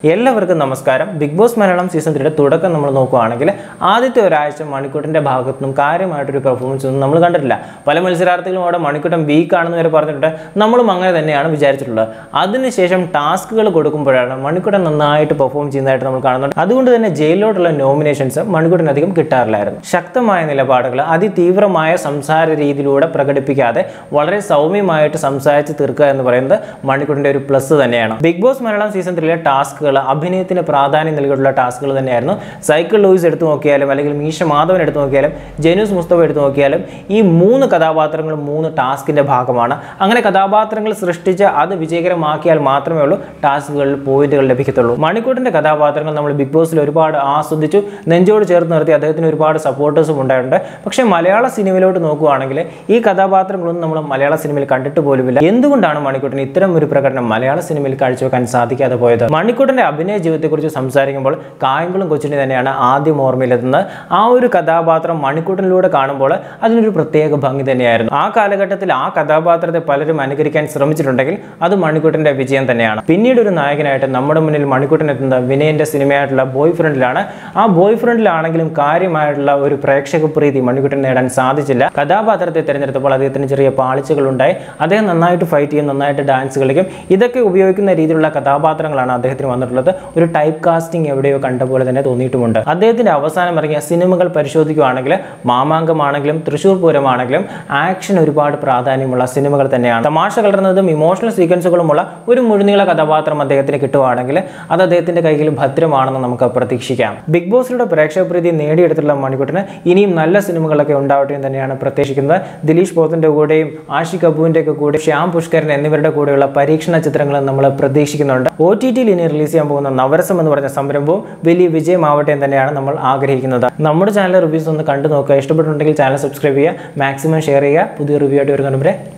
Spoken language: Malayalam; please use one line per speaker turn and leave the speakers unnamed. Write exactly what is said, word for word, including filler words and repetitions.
എല്ലാവർക്കും നമസ്കാരം. ബിഗ് ബോസ് മലയാളം സീസൺ ത്രീയുടെ തുടക്കം നമ്മൾ നോക്കുകയാണെങ്കിൽ ആദ്യത്തെ ഒരാഴ്ച മണിക്കൂട്ടൻ്റെ ഭാഗത്തുനിന്നും കാര്യമായിട്ടൊരു പെർഫോമൻസ് ഒന്നും നമ്മൾ കണ്ടിട്ടില്ല. പല മത്സരാർത്ഥികളും അവിടെ മണിക്കൂട്ടൻ വീക്ക് ആണെന്ന് വരെ പറഞ്ഞിട്ടുണ്ട്. നമ്മളും അങ്ങനെ തന്നെയാണ് വിചാരിച്ചിട്ടുള്ളത്. അതിനുശേഷം ടാസ്കുകൾ കൊടുക്കുമ്പോഴാണ് മണിക്കൂട്ടൻ നന്നായിട്ട് പെർഫോം ചെയ്യുന്നതായിട്ട് നമ്മൾ കാണുന്നുണ്ട്. അതുകൊണ്ട് തന്നെ ജയിലിലോട്ടുള്ള നോമിനേഷൻസ് മണിക്കൂട്ടൻ അധികം കിട്ടാറില്ലായിരുന്നു. ശക്തമായ നിലപാടുകൾ അതിതീവ്രമായ സംസാര രീതിയിലൂടെ പ്രകടിപ്പിക്കാതെ വളരെ സൗമ്യമായിട്ട് സംസാരിച്ച് തീർക്കുക എന്ന് പറയുന്നത് മണിക്കൂട്ടൻ്റെ ഒരു പ്ലസ് തന്നെയാണ്. ബിഗ് ബോസ് മലയാളം സീസൺ ത്രീയിലെ ടാസ്കുകൾ അഭിനയത്തിന് പ്രാധാന്യം നൽകിയിട്ടുള്ള ടാസ്കുകൾ തന്നെയായിരുന്നു. സൈക്കിൾ ലൂയിസ് എടുത്തു നോക്കിയാലും അല്ലെങ്കിൽ മീശ മാധവൻ എടുത്തു നോക്കിയാലും ജെനൂസ് മുസ്തഫ എടുത്തു നോക്കിയാലും ഈ മൂന്ന് കഥാപാത്രങ്ങളും മൂന്ന് ടാസ്കിന്റെ ഭാഗമാണ്. അങ്ങനെ കഥാപാത്രങ്ങൾ സൃഷ്ടിച്ച് അത് വിജയകരമാക്കിയാൽ മാത്രമേ ഉള്ളൂ ടാസ്കുകളിൽ പോയിന്റുകൾ ലഭിക്കത്തുള്ളൂ. മണിക്കൂട്ടൻ്റെ കഥാപാത്രങ്ങൾ നമ്മൾ ബിഗ് ബോസിൽ ഒരുപാട് ആസ്വദിച്ചു, നെഞ്ചോട് ചേർത്ത് നിർത്തി. അദ്ദേഹത്തിന് ഒരുപാട് സപ്പോർട്ടേഴ്സും ഉണ്ടായിട്ടുണ്ട്. പക്ഷേ മലയാള സിനിമയിലോട്ട് നോക്കുകയാണെങ്കിൽ ഈ കഥാപാത്രങ്ങളൊന്നും നമ്മൾ മലയാള സിനിമയിൽ കണ്ടിട്ട് പോലുമില്ല. എന്തുകൊണ്ടാണ് മണിക്കൂട്ടന് ഇത്തരം ഒരു പ്രകടനം മലയാള സിനിമയിൽ കാഴ്ചവെക്കാൻ സാധിക്കാതെ പോയത്? മണിക്കൂട്ടൻ്റെ അഭിനയ ജീവിതത്തെക്കുറിച്ച് സംസാരിക്കുമ്പോൾ കായംകുളം കൊച്ചിനെ തന്നെയാണ് ആദ്യം ഓർമ്മയിലെത്തുന്നത്. ആ ഒരു കഥാപാത്രം മണിക്കൂട്ടനിലൂടെ കാണുമ്പോൾ അതിനൊരു പ്രത്യേക ഭംഗി തന്നെയായിരുന്നു. ആ കാലഘട്ടത്തിൽ ആ കഥാപാത്രത്തെ പലരും അനുകരിക്കാൻ ശ്രമിച്ചിട്ടുണ്ടെങ്കിൽ അത് മണിക്കൂട്ടൻ്റെ വിജയം തന്നെയാണ്. പിന്നീട് ഒരു നായകനായിട്ട് നമ്മുടെ മുന്നിൽ മണിക്കൂട്ടൻ എത്തുന്നത് വിനയൻ്റെ സിനിമയായിട്ടുള്ള ബോയ് ഫ്രണ്ടിലാണ്. ആ ബോയ് ഫ്രണ്ടിലാണെങ്കിലും കാര്യമായിട്ടുള്ള ഒരു പ്രേക്ഷക പ്രീതി മണിക്കൂട്ടൻ നേടാൻ സാധിച്ചില്ല. കഥാപാത്രത്തെ തിരഞ്ഞെടുത്തപ്പോൾ അദ്ദേഹത്തിന് ചെറിയ പാളിച്ചകൾ ഉണ്ടായി. അദ്ദേഹം നന്നായിട്ട് ഫൈറ്റ് ചെയ്യും, നന്നായിട്ട് ഡാൻസ് കളിക്കും. ഇതൊക്കെ ഉപയോഗിക്കുന്ന രീതിയിലുള്ള കഥാപാത്രങ്ങളാണ് അദ്ദേഹത്തിന് വന്നിട്ടുള്ളത്. ഒരു ടൈപ്പ് കാസ്റ്റിംഗ് എവിടെയോ കണ്ട പോലെ തന്നെ തോന്നിയിട്ടുമുണ്ട്. അദ്ദേഹത്തിന്റെ അവസാനം ഇറങ്ങിയ സിനിമകൾ പരിശോധിക്കുകയാണെങ്കിൽ മാമാങ്കമാണെങ്കിലും തൃശ്ശൂർ പൂരമാണെങ്കിലും ആക്ഷൻ ഒരുപാട് പ്രാധാന്യമുള്ള സിനിമകൾ തന്നെയാണ്. തമാശ കലർന്നതും ഇമോഷണൽ സീക്വൻസുകളുമുള്ള ഒരു മുഴുനീള കഥാപാത്രം അദ്ദേഹത്തിന് കിട്ടുവാണെങ്കിൽ അത് അദ്ദേഹത്തിന്റെ കൈകളിൽ ഭദ്രമാണെന്ന് നമുക്ക് പ്രതീക്ഷിക്കാം. ബിഗ് ബോസിലൂടെ പ്രേക്ഷക പ്രീതി നേടിയെടുത്തിട്ടുള്ള മണിക്കൂട്ടന് ഇനിയും നല്ല സിനിമകളൊക്കെ ഉണ്ടാവട്ടെ എന്ന് തന്നെയാണ് പ്രതീക്ഷിക്കുന്നത്. ദിലീഷ് പോത്തിന്റെ കൂടെയും ആഷിഖ് അബുവിന്റെ ഒക്കെ കൂടെ ശ്യാം പുഷ്കരൻ എന്നിവരുടെ കൂടെയുള്ള പരീക്ഷണ ചിത്രങ്ങൾ നമ്മൾ പ്രതീക്ഷിക്കുന്നുണ്ട്. ഒ ടി ടിയിൽ ഇനി റിലീസ് ചെയ്യാൻ പോകുന്ന നവരസം എന്ന് പറഞ്ഞ സംരംഭവും വലിയ വിജയമാവട്ടെ എന്ന് തന്നെയാണ് നമ്മൾ ആഗ്രഹിക്കുന്നത്. നമ്മുടെ ചാനൽ റിവ്യൂസ് ഒന്ന് കണ്ടു നോക്കുക. ഇഷ്ടപ്പെട്ടിട്ടുണ്ടെങ്കിൽ ചാനൽ സബ്സ്ക്രൈബ് ചെയ്യുക, മാക്സിമം ഷെയർ ചെയ്യുക. പുതിയ റിവ്യൂ ആയിട്ട് വരുന്നവരെ